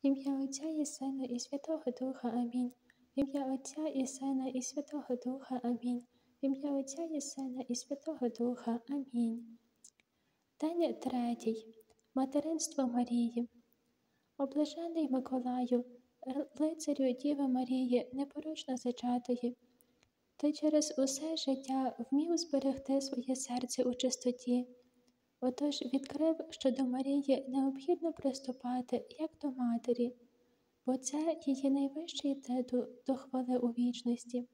В ім'я Отця і Сина і Святого Духа. Амінь. В ім'я Отця і Сина і Святого Духа. Амінь. В ім'я Отця і Сина і Святого Духа. Амінь. День третій. Материнство Марії. О блаженний Миколаю, лицарю Діви Марії, непорочно зачатої, ти через усе життя вмів зберегти своє серце у чистоті. Отож відкрив, що до Марії необхідно приступати, як до матері, бо це її найвищий титул до хвали у вічності.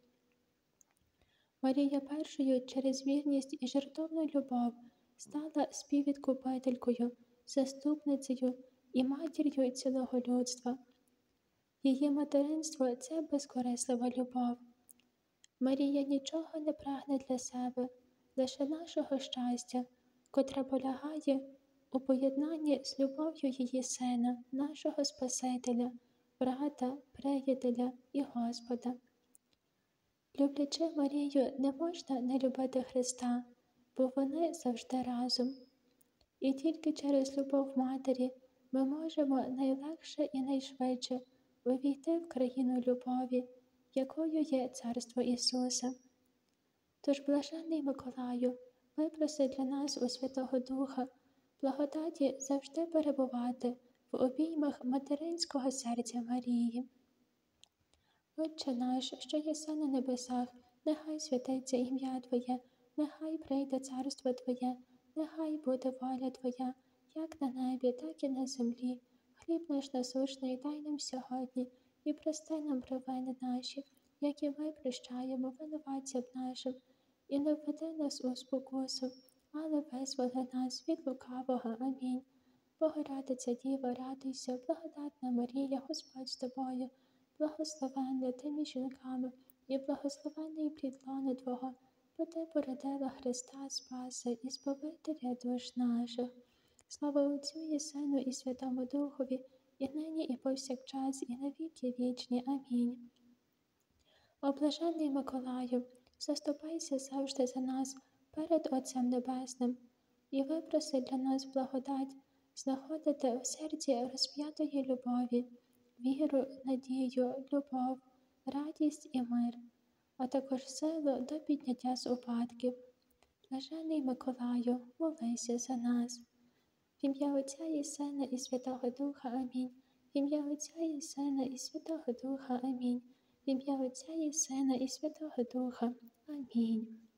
Марія першою через вірність і жертовну любов стала співвідкупителькою, заступницею і матір'ю цілого людства. Її материнство – це безкорислива любов. Марія нічого не прагне для себе, лише нашого щастя, котре полягає у поєднанні з любов'ю її Сина, нашого Спасителя, брата, приятеля і Господа. Люблячи Марію, не можна не любити Христа, бо вони завжди разом. І тільки через любов Матері ми можемо найлегше і найшвидше увійти в країну любові, якою є Царство Ісуса. Тож, блаженний Миколаю, випроси для нас у Святого Духа благодаті завжди перебувати в обіймах материнського серця Марії. Отче наш, що єси на небесах, нехай святиться ім'я Твоє, нехай прийде царство Твоє, нехай буде воля Твоя, як на небі, так і на землі. Хліб наш насущний дай нам сьогодні, і прости нам провини наші, як і ми прощаємо винуватцям нашим, і не введи нас у спокусу, але визволи нас від лукавого. Амінь. Богородиця Діво, радуйся, благодатна Марія, Господь з тобою, благословенна ти між жінками, і благословенний плід лона Твого, бо ти породила Христа Спаса і Збавителя душ наших. Слава Отцю і Сину і Святому Духові, і нині, і повсякчас, і на віки вічні. Амінь. О блаженний Миколаю, заступайся завжди за нас перед Отцем Небесним, і випроси для нас благодать знаходити в серці розп'ятої любові, віру, надію, любов, радість і мир, а також силу до підняття з упадків. Блаженний Миколаю, молися за нас. В ім'я Отця і Сина і Святого Духа. Амінь. В ім'я Отця і Сина і Святого Духа. Амінь. В ім'я Отця і Сина і Святого Духа. Амінь.